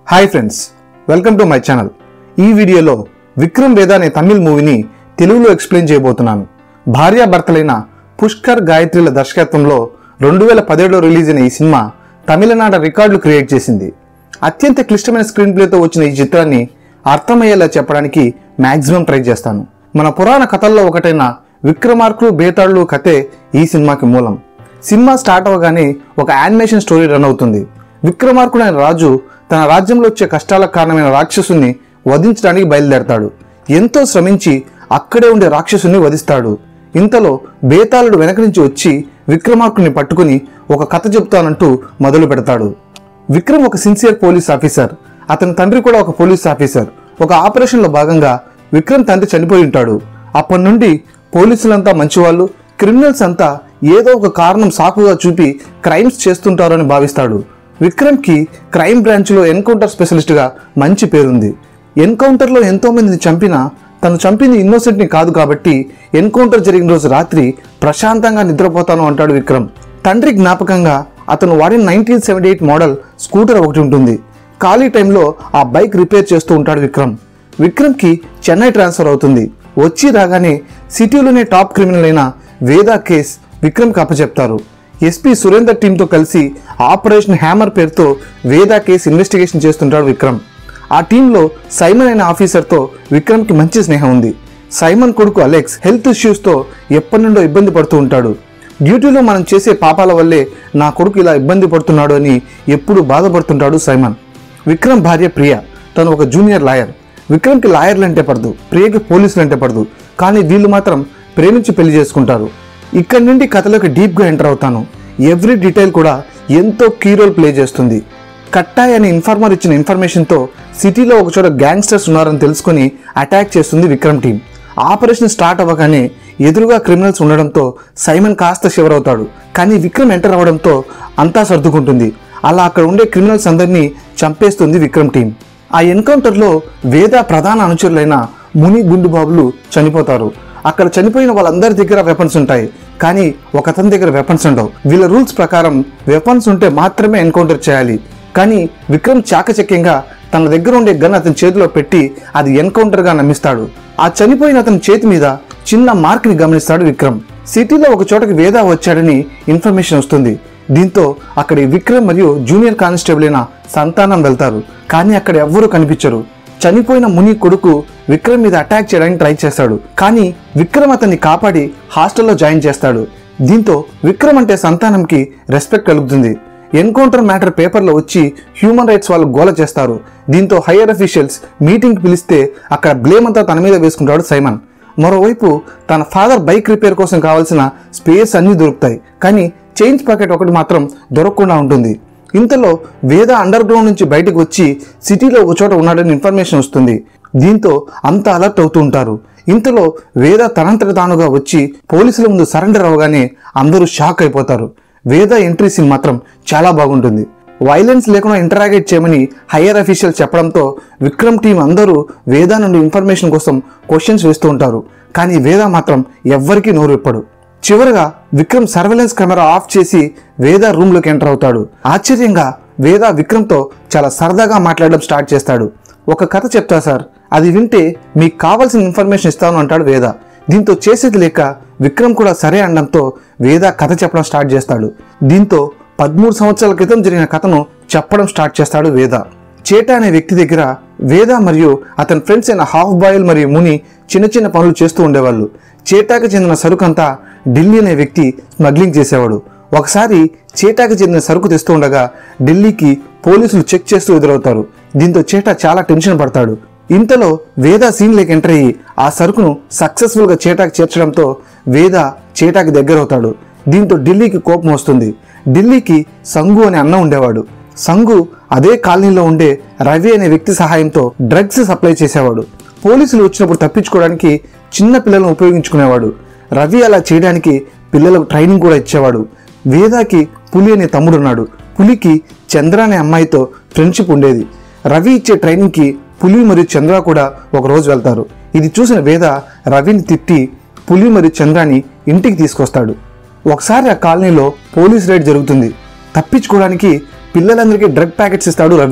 Hi friends, welcome to my channel. ఈ వీడియోలో విక్రమ్ వేద అనే తమిళ్ మూవీని తెలుగులో ఎక్స్ప్లెయిన్ చేయబోతున్నాను. భార్యాభర్తలైన పుష్కర్ గాయత్రిల దర్శకత్వంలో 2017లో రిలీజ్ అయిన ఈ సినిమా తమిళనాడు రికార్డులు క్రియేట్ చేసింది. అత్యంత క్లిష్టమైన స్క్రీన్ ప్లేతో వచ్చిన ఈ చిత్రాన్ని అర్థమయ్యేలా చెప్పడానికి మ్యాక్సిమం ట్రై చేస్తాను. మన పురాణ కథల్లో ఒకటైన విక్రమార్కులు బేతాళులు కథే ఈ సినిమాకి మూలం. సినిమా స్టార్ట్ అవగానే ఒక యానిమేషన్ స్టోరీ రన్ అవుతుంది. విక్రమార్కుడైన రాజు తన రాజ్యంలో వచ్చే కష్టాలకు కారణమైన రాక్షసుని వధించడానికి బయలుదేరతాడు. ఎంతో శ్రమించి అక్కడే ఉండే రాక్షసుని వధిస్తాడు. ఇంతలో బేతాళుడు వెనక నుంచి వచ్చి విక్రమార్కుని పట్టుకుని ఒక కథ చెప్తానంటూ మొదలు పెడతాడు. విక్రమ్ ఒక సిన్సియర్ పోలీస్ ఆఫీసర్. అతని తండ్రి కూడా ఒక పోలీస్ ఆఫీసర్. ఒక ఆపరేషన్లో భాగంగా విక్రమ్ తండ్రి చనిపోయి ఉంటాడు. అప్పటి నుండి పోలీసులంతా మంచివాళ్ళు, క్రిమినల్స్ అంతా ఏదో ఒక కారణం సాకుగా చూపి క్రైమ్స్ చేస్తుంటారని భావిస్తాడు. విక్రమ్కి క్రైమ్ బ్రాంచ్లో ఎన్కౌంటర్ స్పెషలిస్ట్గా మంచి పేరుంది. ఎన్కౌంటర్లో ఎంతో మందిని చంపినా తను చంపింది ఇన్నోసెంట్ని కాదు కాబట్టి ఎన్కౌంటర్ జరిగిన రోజు రాత్రి ప్రశాంతంగా నిద్రపోతాను అంటాడు విక్రమ్. తండ్రి జ్ఞాపకంగా అతను వాడిన 1978 మోడల్ స్కూటర్ ఒకటి ఉంటుంది. ఖాళీ టైంలో ఆ బైక్ రిపేర్ చేస్తూ ఉంటాడు విక్రమ్. విక్రమ్కి చెన్నై ట్రాన్స్ఫర్ అవుతుంది. వచ్చి రాగానే సిటీలోనే టాప్ క్రిమినల్ అయిన వేద కేస్ విక్రమ్కి అప్పచెప్తారు. ఎస్పీ సురేందర్ టీంతో కలిసి ఆపరేషన్ హ్యామర్ పేరుతో వేద కేసు ఇన్వెస్టిగేషన్ చేస్తుంటాడు విక్రమ్. ఆ టీంలో సైమన్ అనే ఆఫీసర్తో విక్రమ్కి మంచి స్నేహం ఉంది. సైమన్ కొడుకు అలెక్స్ హెల్త్ ఇష్యూస్తో ఎప్పటి నుండో ఇబ్బంది పడుతూ ఉంటాడు. డ్యూటీలో మనం చేసే పాపాల వల్లే నా కొడుకు ఇలా ఇబ్బంది పడుతున్నాడు అని ఎప్పుడూ బాధపడుతుంటాడు సైమన్. విక్రమ్ భార్య ప్రియ. తను ఒక జూనియర్ లాయర్. విక్రమ్కి లాయర్లు అంటే పడదు, ప్రియకి పోలీసులు అంటే పడదు. కానీ వీళ్ళు మాత్రం ప్రేమించి పెళ్లి చేసుకుంటారు. ఇక్కడి నుండి కథలోకి డీప్గా ఎంటర్ అవుతాను. ఎవ్రీ డీటెయిల్ కూడా ఎంతో కీ రోల్ ప్లే చేస్తుంది. కట్టాయ్ అనే ఇన్ఫార్మర్ ఇచ్చిన ఇన్ఫర్మేషన్తో సిటీలో ఒకచోట గ్యాంగ్స్టర్స్ ఉన్నారని తెలుసుకుని అటాక్ చేస్తుంది విక్రమ్ టీం. ఆపరేషన్ స్టార్ట్ అవ్వగానే ఎదురుగా క్రిమినల్స్ ఉండడంతో సైమన్ కాస్త షివర్ అవుతాడు. కానీ విక్రమ్ ఎంటర్ అవ్వడంతో అంతా సర్దుకుంటుంది. అలా అక్కడ ఉండే క్రిమినల్స్ అందరినీ చంపేస్తుంది విక్రమ్ టీం. ఆ ఎన్కౌంటర్లో వేద ప్రధాన అనుచరులైన ముని, గుండుబాబులు చనిపోతారు. అక్కడ చనిపోయిన వాళ్ళందరి దగ్గర వెపన్స్ ఉంటాయి, కానీ ఒకతని దగ్గర వెపన్స్ ఉండవు. వీళ్ళ రూల్స్ ప్రకారం వెపన్స్ ఉంటే మాత్రమే ఎన్కౌంటర్ చేయాలి. కానీ విక్రమ్ చాకచక్యంగా తన దగ్గర ఉండే గన్ అతని చేతిలో పెట్టి అది ఎన్కౌంటర్గా నమ్మిస్తాడు. ఆ చనిపోయిన అతని చేతి మీద చిన్న మార్క్ని గమనిస్తాడు విక్రమ్. సిటీలో ఒక చోటకి వేద వచ్చాడని ఇన్ఫర్మేషన్ వస్తుంది. దీంతో అక్కడి విక్రమ్ మరియు జూనియర్ కానిస్టేబుల్ అయిన సంతానం వెళ్తారు. కానీ అక్కడ ఎవ్వరూ కనిపించరు. చనిపోయిన ముని కొడుకు విక్రమ్ మీద అటాక్ చేయడానికి ట్రై చేస్తాడు. కానీ విక్రమ్ అతన్ని కాపాడి హాస్టల్లో జాయిన్ చేస్తాడు. దీంతో విక్రమ్ అంటే సంతానంకి రెస్పెక్ట్ కలుగుతుంది. ఎన్కౌంటర్ మ్యాటర్ పేపర్లో వచ్చి హ్యూమన్ రైట్స్ వాళ్ళు గోల చేస్తారు. దీంతో హైయర్ అఫీషియల్స్ మీటింగ్ పిలిస్తే అక్కడ బ్లేమ్ అంతా తన మీద వేసుకుంటాడు సైమన్. మరోవైపు తన ఫాదర్ బైక్ రిపేర్ కోసం కావాల్సిన స్పేస్ అన్నీ దొరుకుతాయి, కానీ చైన్స్ పాకెట్ ఒకటి మాత్రం దొరకకుండా ఉంటుంది. ఇంతలో వేద అండర్ గ్రౌండ్ నుంచి బయటకు వచ్చి సిటీలో ఒక చోట ఉన్నాడని ఇన్ఫర్మేషన్ వస్తుంది. దీంతో అంతా అలర్ట్ అవుతూ ఉంటారు. ఇంతలో వేద తనంతట తానుగా వచ్చి పోలీసుల ముందు సరెండర్ అవగానే అందరూ షాక్ అయిపోతారు. వేద ఎంట్రీ సీన్ మాత్రం చాలా బాగుంటుంది. వైలెన్స్ లేకుండా ఇంటరాగేట్ చేయమని హయ్యర్ అఫీషియల్స్ చెప్పడంతో విక్రమ్ టీం అందరూ వేద నుండి ఇన్ఫర్మేషన్ కోసం క్వశ్చన్స్ వేస్తూ ఉంటారు. కానీ వేద మాత్రం ఎవ్వరికీ నోరు విప్పడు. చివరగా విక్రమ్ సర్వేలెన్స్ కెమెరా ఆఫ్ చేసి వేద రూమ్లోకి ఎంటర్ అవుతాడు. ఆశ్చర్యంగా వేద విక్రమ్తో చాలా సరదాగా మాట్లాడడం స్టార్ట్ చేస్తాడు. ఒక కథ చెప్తా సార్, అది వింటే మీకు కావాల్సిన ఇన్ఫర్మేషన్ ఇస్తాను అంటాడు వేద. దీంతో చేసేది లేక విక్రమ్ కూడా సరే అనడంతో వేద కథ చెప్పడం స్టార్ట్ చేస్తాడు. దీంతో 13 సంవత్సరాల క్రితం జరిగిన కథను చెప్పడం స్టార్ట్ చేస్తాడు వేద. చేట అనే వ్యక్తి దగ్గర వేద మరియు అతని ఫ్రెండ్స్ అయిన హాఫ్ బాయిల్ మరియు ముని చిన్న చిన్న పనులు చేస్తూ ఉండేవాళ్ళు. చేటాకి చెందిన సరుకు అంతా ఢిల్లీ అనే వ్యక్తి స్మగ్లింగ్ చేసేవాడు. ఒకసారి చేటాకి చెందిన సరుకు తెస్తూ ఉండగా ఢిల్లీకి పోలీసులు చెక్ చేస్తూ ఎదురవుతారు. దీంతో చేట చాలా టెన్షన్ పడతాడు. ఇంతలో వేద సీన్లోకి ఎంటర్ అయ్యి ఆ సరుకును సక్సెస్ఫుల్గా చేటాకి చేర్చడంతో వేద చేటాకి దగ్గరవుతాడు. దీంతో ఢిల్లీకి కోపం వస్తుంది. ఢిల్లీకి సంగు అనే అన్న ఉండేవాడు. సంగు అదే కాలనీలో ఉండే రవి అనే వ్యక్తి సహాయంతో డ్రగ్స్ సప్లై చేసేవాడు. పోలీసులు వచ్చినప్పుడు తప్పించుకోవడానికి చిన్న పిల్లలను ఉపయోగించుకునేవాడు. రవి అలా చేయడానికి పిల్లలకు ట్రైనింగ్ కూడా ఇచ్చేవాడు. వేదాకి పులి అనే తమ్ముడున్నాడు. పులికి చంద్ర అనే అమ్మాయితో ఫ్రెండ్షిప్ ఉండేది. రవి ఇచ్చే ట్రైనింగ్కి పులి మరియు చంద్ర కూడా ఒకరోజు వెళ్తారు. ఇది చూసిన వేద రవిని తిట్టి పులి మరియు చంద్రాని ఇంటికి తీసుకొస్తాడు. ఒకసారి ఆ కాలనీలో పోలీస్ రైడ్ జరుగుతుంది. తప్పించుకోవడానికి పిల్లలందరికీ డ్రగ్ ప్యాకెట్స్ ఇస్తాడు రవి.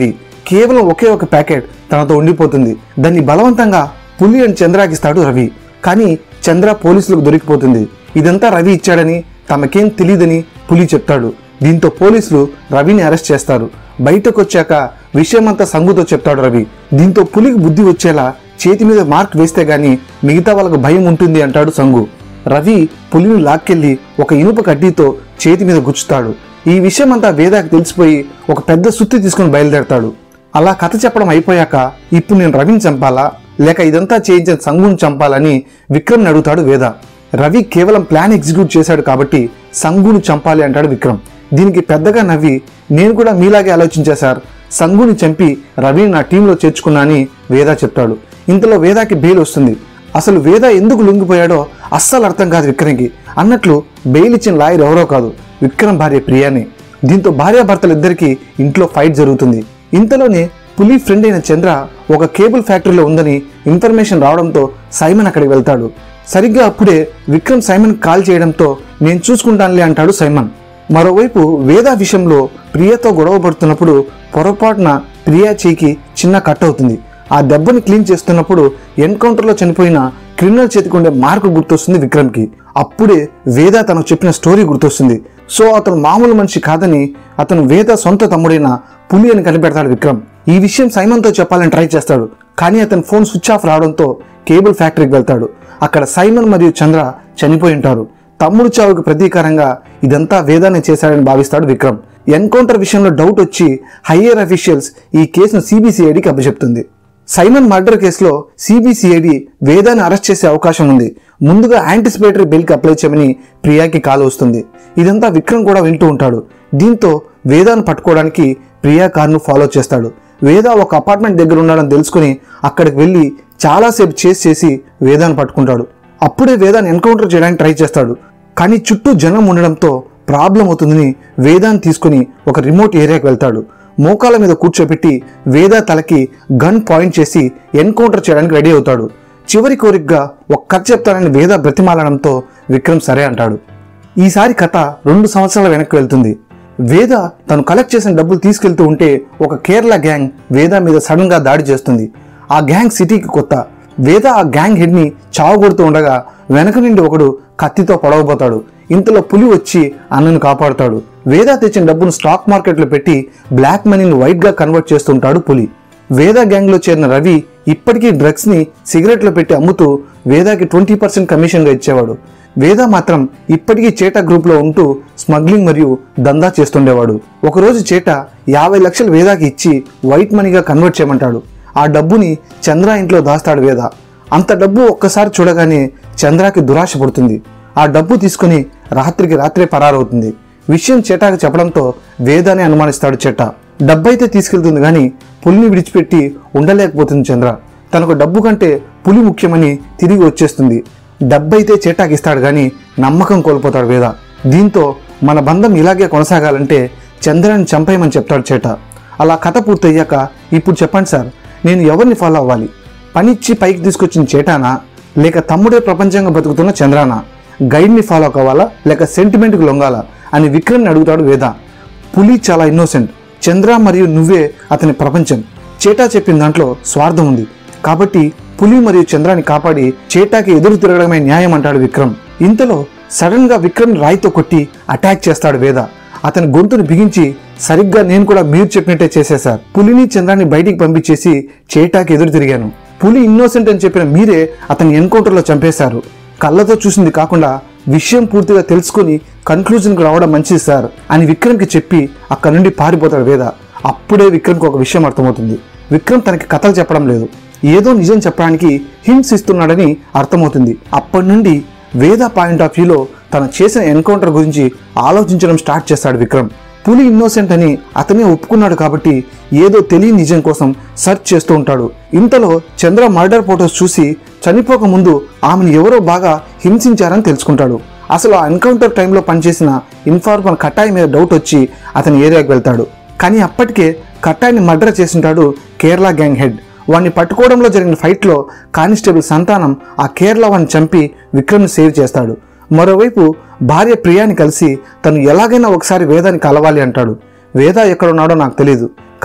కేవలం ఒకే ఒక ప్యాకెట్ తనతో ఉండిపోతుంది. దాన్ని బలవంతంగా పులి అండ్ చంద్రాకి ఇస్తాడు రవి. కానీ చంద్ర పోలీసులకు దొరికిపోతుంది. ఇదంతా రవి ఇచ్చాడని తమకేం తెలియదని పులి చెప్తాడు. దీంతో పోలీసులు రవిని అరెస్ట్ చేస్తారు. బయటకు వచ్చాక విషయమంతా సంగుతో చెప్తాడు రవి. దీంతో పులికి బుద్ధి వచ్చేలా చేతి మీద మార్క్ వేస్తే గాని మిగతా వాళ్ళకు భయం ఉంటుంది అంటాడు సంగు. రవి పులిని లాక్కెళ్లి ఒక ఇనుప కడ్డీతో చేతి మీద గుచ్చుతాడు. ఈ విషయమంతా వేదాకి తెలిసిపోయి ఒక పెద్ద సుత్తి తీసుకుని బయలుదేరతాడు. అలా కథ చెప్పడం అయిపోయాక ఇప్పుడు నేను రవిని చంపాలా లేక ఇదంతా చేయించిన సంగుని చంపాలని విక్రమ్ని అడుగుతాడు వేద. రవి కేవలం ప్లాన్ ఎగ్జిక్యూట్ చేశాడు కాబట్టి సంగుని చంపాలి అంటాడు విక్రమ్. దీనికి పెద్దగా నవ్వి నేను కూడా మీలాగే ఆలోచించా సార్, సంగుని చంపి రవిని నా టీంలో చేర్చుకున్నా అని వేద చెప్తాడు. ఇంతలో వేదాకి బెయిల్ వస్తుంది. అసలు వేద ఎందుకు లొంగిపోయాడో అస్సలు అర్థం కాదు విక్రమ్కి. అన్నట్లు బెయిల్ ఇచ్చిన లాయర్ ఎవరో కాదు, విక్రమ్ భార్య ప్రియానే. దీంతో భార్యాభర్తలిద్దరికీ ఇంట్లో ఫైట్ జరుగుతుంది. ఇంతలోనే పులి ఫ్రెండ్ అయిన చంద్ర ఒక కేబుల్ ఫ్యాక్టరీలో ఉందని ఇన్ఫర్మేషన్ రావడంతో సైమన్ అక్కడికి వెళ్తాడు. సరిగ్గా అప్పుడే విక్రమ్ సైమన్ కాల్ చేయడంతో నేను చూసుకుంటానులే అంటాడు సైమన్. మరోవైపు వేద విషయంలో ప్రియతో గొడవ పడుతున్నప్పుడు పొరపాటున ప్రియా చేయికి చిన్న కట్ అవుతుంది. ఆ దెబ్బని క్లీన్ చేస్తున్నప్పుడు ఎన్కౌంటర్లో చనిపోయిన క్రిమినల్ చేతికి ఉండే మార్కు గుర్తొస్తుంది విక్రమ్కి. అప్పుడే వేద తనకు చెప్పిన స్టోరీ గుర్తొస్తుంది. సో అతను మామూలు మనిషి కాదని అతను వేద సొంత తమ్ముడైన పులి అని కనిపెడతాడు విక్రమ్. ఈ విషయం సైమన్తో చెప్పాలని ట్రై చేస్తాడు. కానీ అతని ఫోన్ స్విచ్ ఆఫ్ రావడంతో కేబుల్ ఫ్యాక్టరీకి వెళ్తాడు. అక్కడ సైమన్ మరియు చంద్ర చనిపోయి ఉంటారు. తమ్ముడు చావుకి ప్రతీకారంగా ఇదంతా వేదాన్ని చేశాడని భావిస్తాడు విక్రమ్. ఎన్కౌంటర్ విషయంలో డౌట్ వచ్చి హయ్యర్ అఫీషియల్స్ ఈ కేసును సిబిసిఐడికి అప్పచెప్తుంది. సైమన్ మర్డర్ కేసులో సిబిసిఐడి వేదాన్ని అరెస్ట్ చేసే అవకాశం ఉంది. ముందుగా యాంటిసిపేటరీ బెయిల్కి అప్లై చేయమని ప్రియాకి కాల్ వస్తుంది. ఇదంతా విక్రమ్ కూడా వింటూ ఉంటాడు. దీంతో వేదాన్ని పట్టుకోవడానికి ప్రియా కార్ను ఫాలో చేస్తాడు. వేద ఒక అపార్ట్మెంట్ దగ్గర ఉన్నాడని తెలుసుకుని అక్కడికి వెళ్ళి చాలాసేపు చేసి వేదాన్ని పట్టుకుంటాడు. అప్పుడే వేదాన్ని ఎన్కౌంటర్ చేయడానికి ట్రై చేస్తాడు. కానీ చుట్టూ జనం ఉండడంతో ప్రాబ్లం అవుతుందని వేదాన్ని తీసుకుని ఒక రిమోట్ ఏరియాకి వెళ్తాడు. మోకాల మీద కూర్చోబెట్టి వేద తలకి గన్ పాయింట్ చేసి ఎన్కౌంటర్ చేయడానికి రెడీ అవుతాడు. చివరి కోరికగా ఒక కథ చెప్తానని వేద బ్రతిమాలడంతో విక్రమ్ సరే అంటాడు. ఈసారి కథ 2 సంవత్సరాల వెనక్కి వెళ్తుంది. వేద తను కలెక్ట్ చేసిన డబ్బులు తీసుకెళ్తూ ఉంటే ఒక కేరళ గ్యాంగ్ వేద మీద సడన్ గా దాడి చేస్తుంది. ఆ గ్యాంగ్ సిటీకి కొత్త. వేద ఆ గ్యాంగ్ హెడ్ ని చావగొడుతూ ఉండగా వెనక నుండి ఒకడు కత్తితో పొడవబోతాడు. ఇంతలో పులి వచ్చి అన్నను కాపాడుతాడు. వేద తెచ్చిన డబ్బును స్టాక్ మార్కెట్లో పెట్టి బ్లాక్ మనీని వైట్ గా కన్వర్ట్ చేస్తుంటాడు పులి. వేద గ్యాంగ్ లో చేరిన రవి ఇప్పటికీ డ్రగ్స్ ని సిగరెట్లో పెట్టి అమ్ముతూ వేదాకి 20% కమిషన్ గా ఇచ్చేవాడు. వేద మాత్రం ఇప్పటికీ చేట గ్రూప్ లో ఉంటూ స్మగ్లింగ్ మరియు దందా చేస్తుండేవాడు. ఒకరోజు చేట 50 లక్షలు వేదాకి ఇచ్చి వైట్ మనీగా కన్వర్ట్ చేయమంటాడు. ఆ డబ్బుని చంద్ర ఇంట్లో దాస్తాడు వేద. అంత డబ్బు ఒక్కసారి చూడగానే చంద్రకి దురాశ పుడుతుంది. ఆ డబ్బు తీసుకుని రాత్రికి రాత్రే పరారవుతుంది. విషయం చేటాకి చెప్పడంతో వేదాన్ని అనుమానిస్తాడు చేట. డబ్బైతే తీసుకెళ్తుంది కానీ పులిని విడిచిపెట్టి ఉండలేకపోతుంది చంద్ర. తనకు డబ్బు కంటే పులి ముఖ్యమని తిరిగి వచ్చేస్తుంది. డబ్బైతే చేటాకి ఇస్తాడు కానీ నమ్మకం కోల్పోతాడు వేద. దీంతో మన బంధం ఇలాగే కొనసాగాలంటే చంద్రాన్ని చంపేయమని చెప్తాడు చేట. అలా కథ పూర్తయ్యాక ఇప్పుడు చెప్పండి సార్, నేను ఎవరిని ఫాలో అవ్వాలి? పనిచ్చి పైకి తీసుకొచ్చిన చేటానా లేక తమ్ముడే ప్రపంచంగా బతుకుతున్న చంద్రానా? గైడ్ని ఫాలో కావాలా లేక సెంటిమెంట్కి లొంగాలా అని విక్రమ్ని అడుగుతాడు వేద. పులి చాలా ఇన్నోసెంట్, చంద్ర మరియు నువ్వే అతని ప్రపంచం. చేటా చెప్పిన దాంట్లో స్వార్థం ఉంది కాబట్టి పులి మరియు చంద్రాన్ని కాపాడి చేటాకి ఎదురు తిరగడమే న్యాయం అంటాడు విక్రమ్. ఇంతలో సడన్ గా విక్రమ్ రాయితో కొట్టి అటాక్ చేస్తాడు వేద. అతని గొంతును బిగించి సరిగ్గా నేను కూడా మీరు చెప్పినట్టే చేసేశారు. పులిని చంద్రాన్ని బయటికి పంపించేసి చేటాకి ఎదురు తిరిగాను. పులి ఇన్నోసెంట్ అని చెప్పిన మీరే అతని ఎన్కౌంటర్లో చంపేశారు. కళ్ళతో చూసింది కాకుండా విషయం పూర్తిగా తెలుసుకుని కన్క్లూజన్కి రావడం మంచిది సార్ అని విక్రమ్కి చెప్పి అక్కడి నుండి పారిపోతాడు వేద. అప్పుడే విక్రమ్కి ఒక విషయం అర్థమవుతుంది. విక్రమ్ తనకి కథలు చెప్పడం లేదు, ఏదో నిజం చెప్పడానికి హింట్స్ ఇస్తున్నాడని అర్థమవుతుంది. అప్పటి నుండి వేద పాయింట్ ఆఫ్ వ్యూలో తను చేసిన ఎన్కౌంటర్ గురించి ఆలోచించడం స్టార్ట్ చేస్తాడు విక్రమ్. పులి ఇన్నోసెంట్ అని అతనే ఒప్పుకున్నాడు కాబట్టి ఏదో తెలియని నిజం కోసం సెర్చ్ చేస్తూ ఉంటాడు. ఇంతలో చంద్ర మర్డర్ ఫోటోస్ చూసి చనిపోక ముందు ఆమెను ఎవరో బాగా హింసించారని తెలుసుకుంటాడు. అసలు ఆ ఎన్కౌంటర్ టైంలో పనిచేసిన ఇన్ఫార్మర్ కట్టాయి మీద డౌట్ వచ్చి అతని ఏరియాకి వెళ్తాడు. కానీ అప్పటికే కట్టాయిని మర్డర్ చేసింటాడు కేరళ గ్యాంగ్ హెడ్. వాడిని పట్టుకోవడంలో జరిగిన ఫైట్లో కానిస్టేబుల్ సంతానం ఆ కేరళ వాడిని చంపి విక్రమ్ని సేవ్ చేస్తాడు. మరోవైపు భార్య ప్రియాని కలిసి తను ఎలాగైనా ఒకసారి వేదాన్ని కలవాలి అంటాడు. వేద ఎక్కడున్నాడో నాకు తెలియదు, కానీ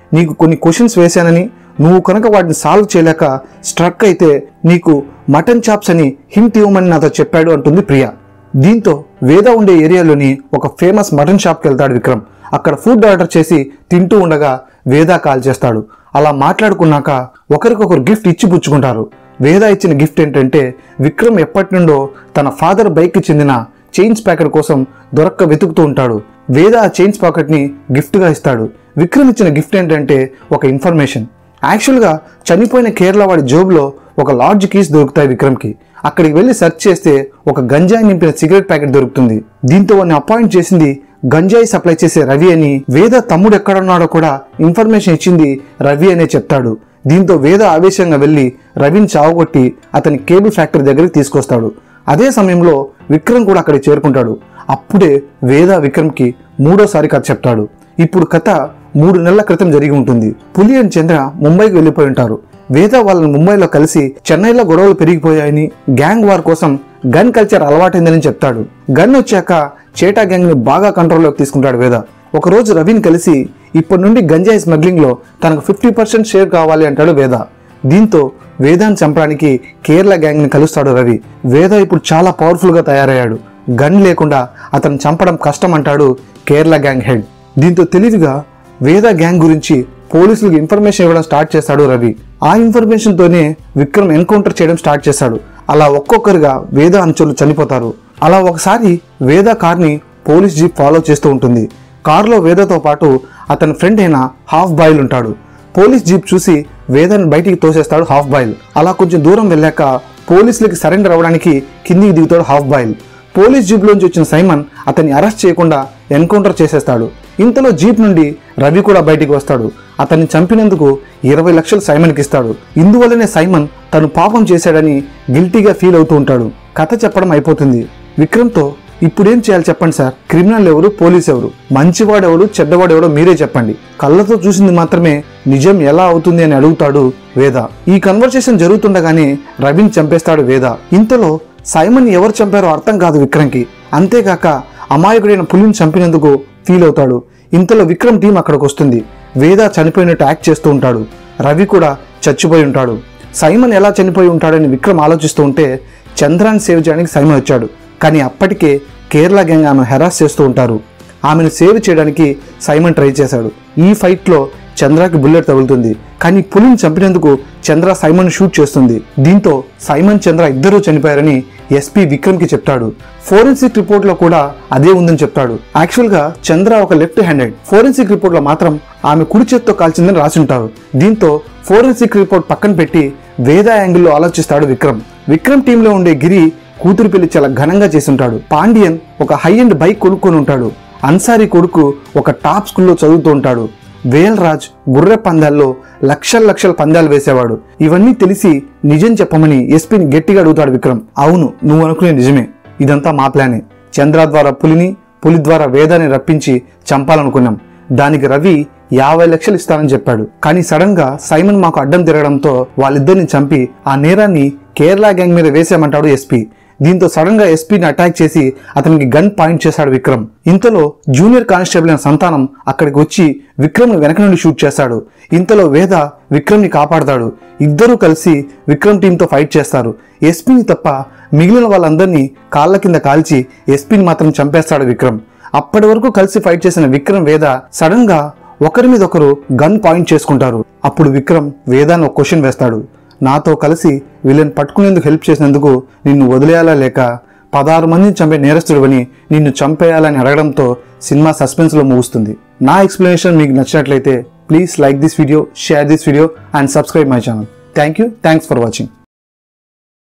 నీకు కొన్ని క్వశ్చన్స్ వేశానని, నువ్వు కనుక వాటిని సాల్వ్ చేయలేక స్ట్రక్ అయితే నీకు మటన్ చాప్స్ అని హింట్ ఇవ్వమని నాతో చెప్పాడు అంటుంది ప్రియా. దీంతో వేద ఉండే ఏరియాలోని ఒక ఫేమస్ మటన్ షాప్కి వెళ్తాడు విక్రమ్. అక్కడ ఫుడ్ ఆర్డర్ చేసి తింటూ ఉండగా వేద కాల్ చేస్తాడు. అలా మాట్లాడుకున్నాక ఒకరికొకరు గిఫ్ట్ ఇచ్చి పుచ్చుకుంటారు. వేద ఇచ్చిన గిఫ్ట్ ఏంటంటే విక్రమ్ ఎప్పటి నుండో తన ఫాదర్ బైక్కి చెందిన చైన్స్ ప్యాకెట్ కోసం దొరక్క వెతుకుతూ ఉంటాడు. వేద ఆ చైన్స్ ప్యాకెట్ని గిఫ్ట్గా ఇస్తాడు. విక్రమ్ ఇచ్చిన గిఫ్ట్ ఏంటంటే ఒక ఇన్ఫర్మేషన్. యాక్చువల్గా చనిపోయిన కేరళ వాడి జోబులో ఒక లార్జ్ కీస్ దొరుకుతాయి విక్రమ్కి. అక్కడికి వెళ్ళి సెర్చ్ చేస్తే ఒక గంజాయి నింపిన సిగరెట్ ప్యాకెట్ దొరుకుతుంది. దీంతో వాడిని అపాయింట్ చేసింది గంజాయి సప్లై చేసే రవి అని, వేద తమ్ముడు ఎక్కడున్నాడో కూడా ఇన్ఫర్మేషన్ ఇచ్చింది రవి అనే చెప్తాడు. దీంతో వేద ఆవేశంగా వెళ్ళి రవిని చావగొట్టి అతని కేబుల్ ఫ్యాక్టరీ దగ్గరికి తీసుకొస్తాడు. అదే సమయంలో విక్రమ్ కూడా అక్కడికి చేరుకుంటాడు. అప్పుడే వేద విక్రమ్కి మూడోసారి కథ చెప్తాడు. ఇప్పుడు కథ 3 నెలల క్రితం జరిగి ఉంటుంది. పులి అండ్ చంద్ర ముంబైకి వెళ్ళిపోయి ఉంటారు. వేద వాళ్ళని ముంబైలో కలిసి చెన్నైలో గొడవలు పెరిగిపోయాయని, గ్యాంగ్ వార్ కోసం గన్ కల్చర్ అలవాటైందని చెప్తాడు. గన్ వచ్చాక చేటా గ్యాంగ్ ని బాగా కంట్రోల్లోకి తీసుకుంటాడు వేద. ఒకరోజు రవిని కలిసి ఇప్పటి నుండి గంజాయి స్మగ్లింగ్ లో తనకు 50% షేర్ కావాలి అంటాడు వేద. దీంతో వేదాన్ని చంపడానికి కేరళ గ్యాంగ్ ని కలుస్తాడు రవి. వేద ఇప్పుడు చాలా పవర్ఫుల్ గా తయారయ్యాడు. గన్ లేకుండా అతను చంపడం కష్టం అంటాడు కేరళ గ్యాంగ్ హెడ్. దీంతో తెలివిగా వేద గ్యాంగ్ గురించి పోలీసులకు ఇన్ఫర్మేషన్ ఇవ్వడం స్టార్ట్ చేస్తాడు రవి. ఆ ఇన్ఫర్మేషన్ తోనే విక్రమ్ ఎన్కౌంటర్ చేయడం స్టార్ట్ చేశాడు. అలా ఒక్కొక్కరుగా వేద అనుచరులు చనిపోతారు. అలా ఒకసారి వేద కార్ని పోలీస్ జీప్ ఫాలో చేస్తూ ఉంటుంది. కారులో వేదతో పాటు అతని ఫ్రెండ్ అయిన హాఫ్ బాయిల్ ఉంటాడు. పోలీస్ జీప్ చూసి వేదను బయటికి తోసేస్తాడు హాఫ్ బాయిల్. అలా కొంచెం దూరం వెళ్ళాక పోలీసులకి సరెండర్ అవ్వడానికి కిందికి దిగుతాడు హాఫ్ బాయిల్. పోలీస్ జీప్లోంచి వచ్చిన సైమన్ అతన్ని అరెస్ట్ చేయకుండా ఎన్కౌంటర్ చేసేస్తాడు. ఇంతలో జీప్ నుండి రవి కూడా బయటికి వస్తాడు. అతన్ని చంపినందుకు 20 లక్షలు సైమన్కి ఇస్తాడు. ఇందువల్లనే సైమన్ తను పాపం చేశాడని గిల్టీగా ఫీల్ అవుతూ ఉంటాడు. కథ చెప్పడం అయిపోతుంది. విక్రమ్తో ఇప్పుడేం చేయాలి చెప్పండి సార్, క్రిమినల్ ఎవరు, పోలీస్ ఎవరు, మంచివాడెవడు, చెడ్డవాడెవడో మీరే చెప్పండి, కళ్ళతో చూసింది మాత్రమే నిజం ఎలా అవుతుంది అని అడుగుతాడు వేద. ఈ కన్వర్సేషన్ జరుగుతుండగానే రవిని చంపేస్తాడు వేద. ఇంతలో సైమన్ ఎవరు చంపారో అర్థం కాదు విక్రమ్కి. అంతేకాక అమాయకుడైన పులిని చంపినందుకు ఫీల్ అవుతాడు. ఇంతలో విక్రమ్ టీం అక్కడికి వస్తుంది. వేద చనిపోయినట్టు యాక్ట్ చేస్తూ ఉంటాడు. రవి కూడా చచ్చిపోయి ఉంటాడు. సైమన్ ఎలా చనిపోయి ఉంటాడని విక్రమ్ ఆలోచిస్తూ ఉంటే చంద్రాన్ని సేవ్ చేయడానికి సైమన్ వచ్చాడు. కానీ అప్పటికే కేరళ గ్యాంగ్ ఆమెను హెరాస్ చేస్తూ ఉంటారు. ఆమెను సేవ్ చేయడానికి సైమన్ ట్రై చేశాడు. ఈ ఫైట్లో చంద్రకి బుల్లెట్ తగులుతుంది. కానీ పులిని చంపినందుకు చంద్ర సైమన్ షూట్ చేస్తుంది. దీంతో సైమన్ చంద్ర ఇద్దరూ చనిపోయారని ఎస్పీ విక్రమ్ కి చెప్తాడు. ఫోరెన్సిక్ రిపోర్ట్ లో కూడా అదే ఉందని చెప్తాడు. యాక్చువల్ గా చంద్ర ఒక లెఫ్ట్ హ్యాండెడ్. ఫోరెన్సిక్ రిపోర్ట్ లో మాత్రం ఆమె కుడి చేత్తో కాల్చిందని రాసి ఉంటారు. దీంతో ఫోరెన్సిక్ రిపోర్ట్ పక్కన పెట్టి వేద యాంగిల్లో ఆలోచిస్తాడు విక్రమ్. విక్రమ్ టీంలో ఉండే గిరి కూతురు పెళ్లి చాలా ఘనంగా చేసి ఉంటాడు. పాండియన్ ఒక హై ఎండ్ బైక్ కొనుక్కొని ఉంటాడు. అన్సారీ కొడుకు ఒక టాప్ స్కూల్లో చదువుతూ ఉంటాడు. వేల్ రాజ్ గుర్రె పందాల్లో లక్షల పందాలు వేసేవాడు. ఇవన్నీ తెలిసి నిజం చెప్పమని ఎస్పీని గట్టిగా అడుగుతాడు విక్రమ్. అవును, నువ్వు అనుకునే నిజమే, ఇదంతా మా ప్లానే. చంద్ర ద్వారా పులిని, పులి ద్వారా వేదాన్ని రప్పించి చంపాలనుకున్నాం. దానికి రవి 50 లక్షలు ఇస్తానని చెప్పాడు. కానీ సడన్ గా సైమన్ మాకు అడ్డం తిరగడంతో వాళ్ళిద్దరిని చంపి ఆ నేరాన్ని కేరళ గ్యాంగ్ మీద వేసామంటాడు ఎస్పీ. దీంతో సడన్ గా ఎస్పీని అటాక్ చేసి అతనికి గన్ పాయింట్ చేశాడు విక్రమ్. ఇంతలో జూనియర్ కానిస్టేబుల్ అయిన సంతానం అక్కడికి వచ్చి విక్రమ్ ని వెనక నుండి షూట్ చేస్తాడు. ఇంతలో వేద విక్రమ్ ని కాపాడతాడు. ఇద్దరూ కలిసి విక్రమ్ టీంతో ఫైట్ చేస్తారు. ఎస్పీని తప్ప మిగిలిన వాళ్ళందరినీ కాళ్ళ కింద కాల్చి ఎస్పీని మాత్రం చంపేస్తాడు విక్రమ్. అప్పటి వరకు కలిసి ఫైట్ చేసిన విక్రమ్ వేద సడన్ గా ఒకరి మీద ఒకరు గన్ పాయింట్ చేసుకుంటారు. అప్పుడు విక్రమ్ వేదాన్ని ఒక క్వశ్చన్ వేస్తాడు. నాతో కలిసి వీళ్ళని పట్టుకునేందుకు హెల్ప్ చేసినందుకు నిన్ను వదిలేయాలా లేక 16 మందిని చంపే నేరస్తుడివని నిన్ను చంపేయాలని అడగడంతో సినిమా సస్పెన్స్ లో ముగుస్తుంది. నా ఎక్స్ప్లెనేషన్ మీకు నచ్చినట్లయితే please like this video, share this video and subscribe my channel. Thanks for watching.